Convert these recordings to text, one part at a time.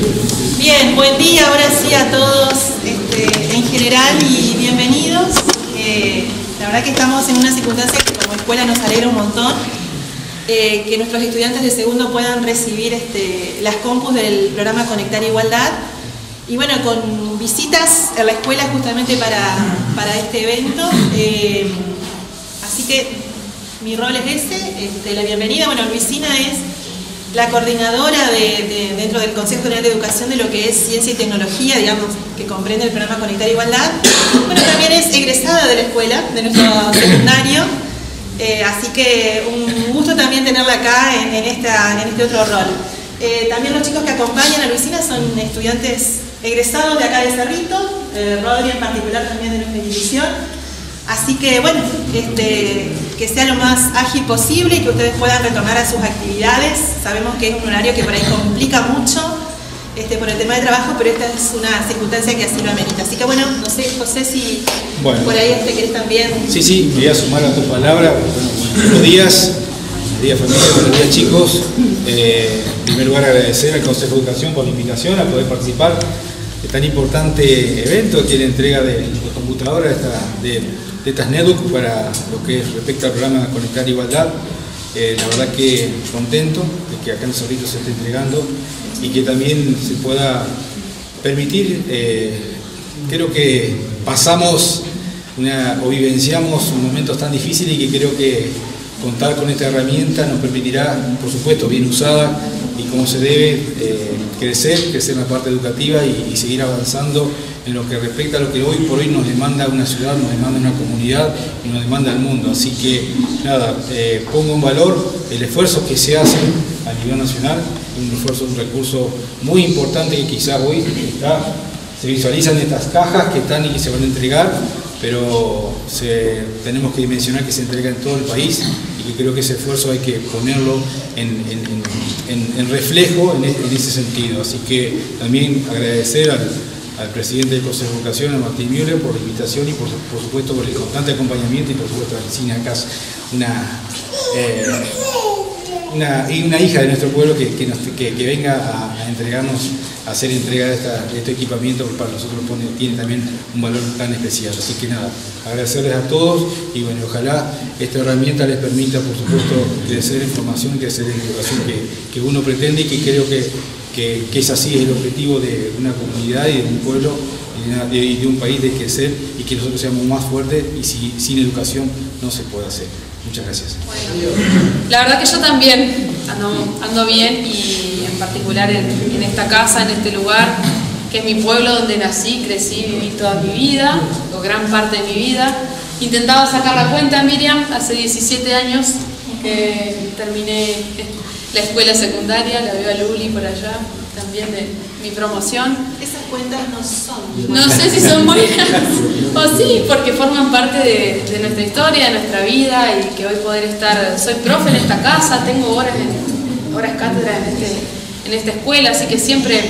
Bien, buen día ahora sí a todos en general y bienvenidos. La verdad que estamos en una circunstancia que como escuela nos alegra un montón, que nuestros estudiantes de segundo puedan recibir las compus del programa Conectar Igualdad. Y bueno, con visitas a la escuela justamente para este evento. Así que mi rol es ese, la bienvenida. Bueno, Luisina es la coordinadora dentro del Consejo General de Educación de lo que es Ciencia y Tecnología, digamos, que comprende el programa Conectar Igualdad. Bueno, también es egresada de la escuela, de nuestro secundario, así que un gusto también tenerla acá en este otro rol. También los chicos que acompañan a Luisina son estudiantes egresados de acá de Cerrito, Rodri en particular también de nuestra institución. Así que bueno, que sea lo más ágil posible y que ustedes puedan retornar a sus actividades. Sabemos que es un horario que por ahí complica mucho por el tema de trabajo, pero esta es una circunstancia que así lo amerita. Así que bueno, no sé, José, si por ahí querés también... Sí, me voy a sumar a tu palabra. Buenos días familia, buenos días chicos. En primer lugar agradecer al Consejo de Educación por la invitación a poder participar de tan importante evento, que es la entrega de computadoras de estas netbooks para lo que respecta al programa Conectar Igualdad. La verdad que contento de que acá en Cerrito se esté entregando y que también se pueda permitir, creo que pasamos o vivenciamos momentos tan difíciles y que creo que contar con esta herramienta nos permitirá, por supuesto, bien usada y como se debe, crecer en la parte educativa y seguir avanzando en lo que respecta a lo que hoy por hoy nos demanda una ciudad, nos demanda una comunidad y nos demanda el mundo. Así que, nada, pongo en valor el esfuerzo que se hace a nivel nacional, un recurso muy importante que quizás hoy se visualizan estas cajas que están y que se van a entregar, pero tenemos que dimensionar que se entrega en todo el país y que creo que ese esfuerzo hay que ponerlo en reflejo en ese sentido. Así que también agradecer al presidente del Consejo de Educación, a Martín Müller, por la invitación y por supuesto por el constante acompañamiento y por supuesto a Cristina Cas, una hija de nuestro pueblo que venga a entregarnos, a hacer entrega de este equipamiento que para nosotros tiene también un valor tan especial. Así que nada, agradecerles a todos y bueno, ojalá esta herramienta les permita por supuesto crecer en formación y crecer en educación que uno pretende y que creo que es así, es el objetivo de una comunidad y de un pueblo y de un país, de crecer y que nosotros seamos más fuertes, y sin educación no se puede hacer. Muchas gracias. Bueno, la verdad que yo también ando bien, y en particular en esta casa, en este lugar, que es mi pueblo donde nací, crecí, viví toda mi vida, o gran parte de mi vida. Intentaba sacar la cuenta, Miriam, hace 17 años que terminé la escuela secundaria, la veo a Luli por allá, también de mi promoción. Esas cuentas no son... No sé si son buenas o sí, porque forman parte de nuestra historia, de nuestra vida, y que hoy poder estar... Soy profe en esta casa, tengo horas cátedra en esta escuela, así que siempre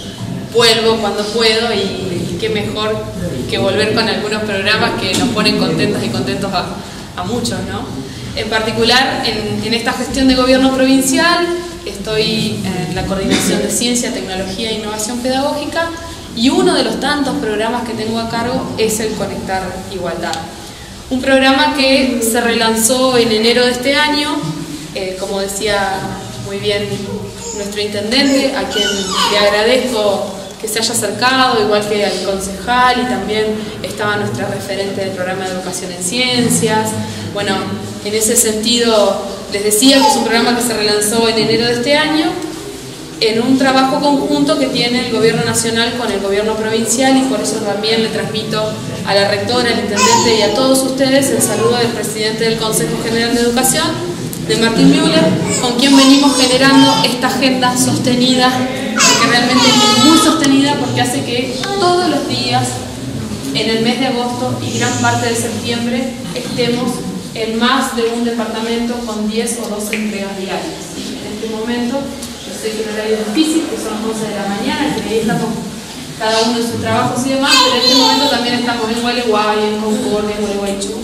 vuelvo cuando puedo, y qué mejor que volver con algunos programas que nos ponen contentos y contentos a muchos, ¿no? En particular, en esta gestión de gobierno provincial, estoy en la coordinación de Ciencia, Tecnología e Innovación Pedagógica, y uno de los tantos programas que tengo a cargo es el Conectar Igualdad. Un programa que se relanzó en enero de este año, como decía muy bien nuestro intendente, a quien le agradezco que se haya acercado, igual que al concejal, y también estaba nuestra referente del programa de Educación en Ciencias. Bueno, en ese sentido, les decía que es un programa que se relanzó en enero de este año, en un trabajo conjunto que tiene el Gobierno Nacional con el Gobierno Provincial, y por eso también le transmito a la rectora, al intendente y a todos ustedes el saludo del presidente del Consejo General de Educación, de Martín Müller, con quien venimos generando esta agenda sostenida, que realmente es muy sostenida porque hace que todos los días, en el mes de agosto y gran parte de septiembre, estemos en más de un departamento con 10 o 12 entregas diarias. En este momento, yo sé que es un horario difícil, que son 11 de la mañana, que ahí estamos cada uno en sus trabajos y demás, pero en este momento también estamos en Gualeguay, en Concordia, en Gualeguaychú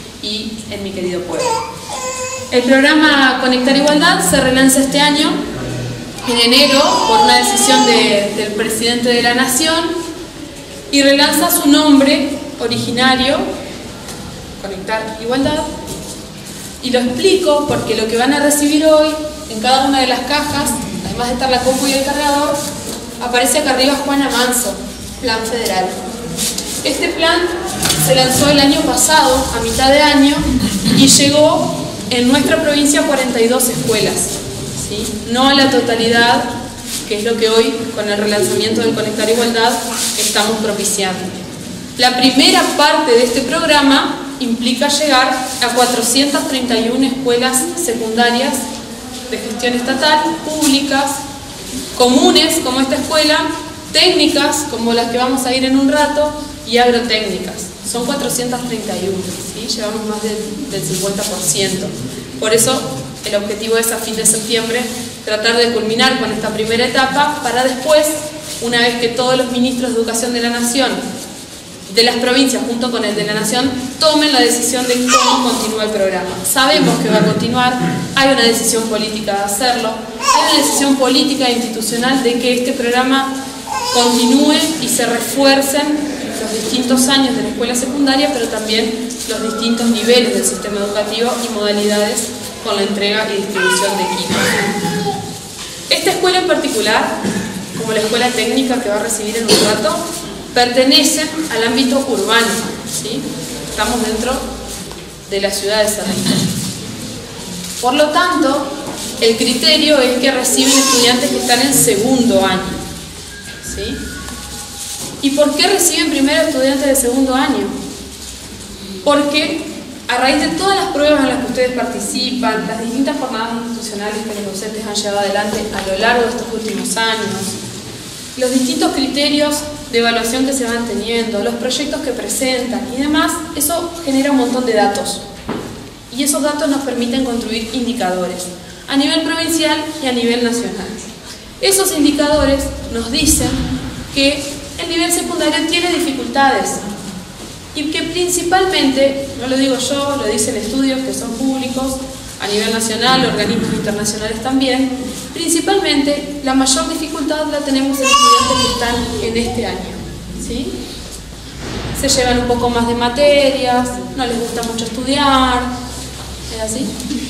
y en mi querido pueblo. El programa Conectar Igualdad se relanza este año en enero por una decisión del presidente de la Nación y relanza su nombre originario, Conectar Igualdad. Y lo explico porque lo que van a recibir hoy en cada una de las cajas, además de estar la compu y el cargador, aparece acá arriba Juana Manso, Plan Federal. Este plan se lanzó el año pasado, a mitad de año, y llegó en nuestra provincia a 42 escuelas, ¿sí? No a la totalidad, que es lo que hoy, con el relanzamiento del Conectar Igualdad, estamos propiciando. La primera parte de este programa implica llegar a 431 escuelas secundarias de gestión estatal, públicas, comunes como esta escuela, técnicas como las que vamos a ir en un rato y agrotécnicas. Son 431, ¿sí? Llevamos más del 50%. Por eso el objetivo es a fin de septiembre tratar de culminar con esta primera etapa para después, una vez que todos los ministros de Educación de la Nación, de las provincias junto con el de la Nación, tomen la decisión de cómo continúa el programa. Sabemos que va a continuar, hay una decisión política de hacerlo, hay una decisión política e institucional de que este programa continúe y se refuercen los distintos años de la escuela secundaria, pero también los distintos niveles del sistema educativo y modalidades con la entrega y distribución de equipos. Esta escuela en particular, como la escuela técnica que va a recibir en un rato, pertenecen al ámbito urbano, ¿sí? Estamos dentro de la ciudad de Cerrito. Por lo tanto, el criterio es que reciben estudiantes que están en segundo año, ¿sí? ¿Y por qué reciben primero estudiantes de segundo año? Porque a raíz de todas las pruebas en las que ustedes participan, las distintas jornadas institucionales que los docentes han llevado adelante a lo largo de estos últimos años, los distintos criterios de evaluación que se van teniendo, los proyectos que presentan y demás, eso genera un montón de datos. Y esos datos nos permiten construir indicadores a nivel provincial y a nivel nacional. Esos indicadores nos dicen que el nivel secundario tiene dificultades y que principalmente, no lo digo yo, lo dicen estudios que son públicos a nivel nacional, organismos internacionales también, principalmente la mayor dificultad la tenemos en estudiantes que están en este año, ¿sí? Se llevan un poco más de materias, no les gusta mucho estudiar, ¿es así?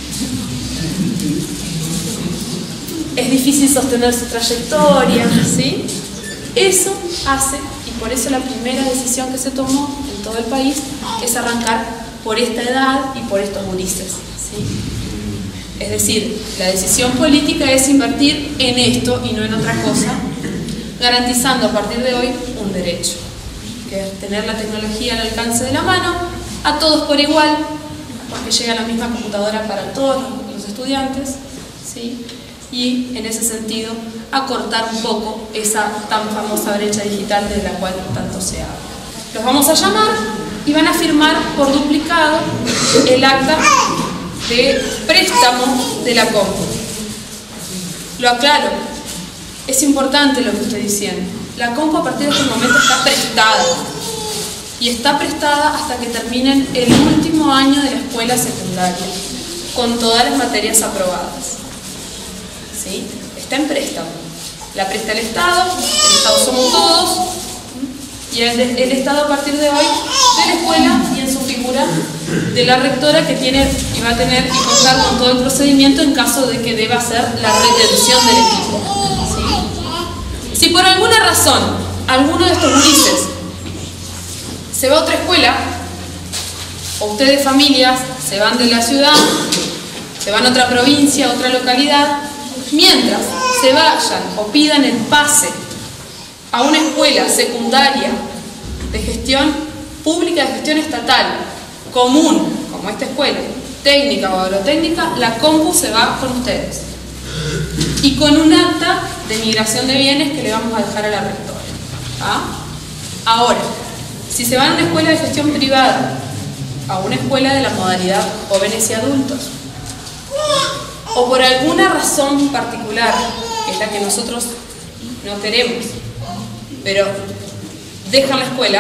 Es difícil sostener su trayectoria, ¿sí? Eso hace, y por eso la primera decisión que se tomó en todo el país es arrancar por esta edad y por estos gurises, ¿sí? Es decir, la decisión política es invertir en esto y no en otra cosa, garantizando a partir de hoy un derecho, que es tener la tecnología al alcance de la mano, a todos por igual, porque llega la misma computadora para todos los estudiantes, ¿sí? Y en ese sentido acortar un poco esa tan famosa brecha digital de la cual tanto se habla. Los vamos a llamar y van a firmar por duplicado el acta de préstamo de la compu. Lo aclaro, es importante lo que estoy diciendo. La compu a partir de este momento está prestada y está prestada hasta que terminen el último año de la escuela secundaria con todas las materias aprobadas, ¿sí? Está en préstamo. La presta el Estado somos todos, y el Estado a partir de hoy de la escuela y en su figura de la rectora que tiene y va a tener que contar con todo el procedimiento en caso de que deba hacer la retención del equipo, ¿sí? Si por alguna razón alguno de estos gurises se va a otra escuela, o ustedes familias se van de la ciudad, se van a otra provincia, a otra localidad, mientras se vayan o pidan el pase a una escuela secundaria de gestión pública, de gestión estatal, común, como esta escuela, técnica o agrotécnica, la compu se va con ustedes. Y con un acta de migración de bienes que le vamos a dejar a la rectora, ¿ah? Ahora, si se van a una escuela de gestión privada, a una escuela de la modalidad jóvenes y adultos, o por alguna razón particular, que es la que nosotros no queremos, pero dejan la escuela,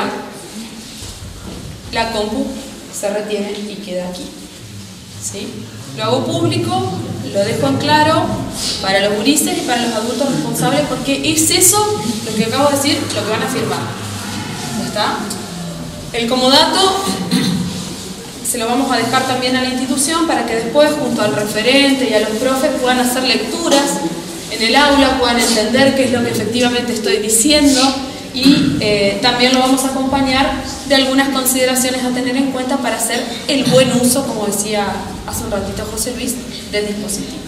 la compu se retiene y queda aquí, ¿sí? Lo hago público, Lo dejo en claro para los gurises y para los adultos responsables, porque es eso lo que acabo de decir, lo que van a firmar. ¿Ya está? El comodato se lo vamos a dejar también a la institución para que después, junto al referente y a los profes, puedan hacer lecturas en el aula, puedan entender qué es lo que efectivamente estoy diciendo, y también lo vamos a acompañar de algunas consideraciones a tener en cuenta para hacer el buen uso, como decía hace un ratito José Luis, del dispositivo.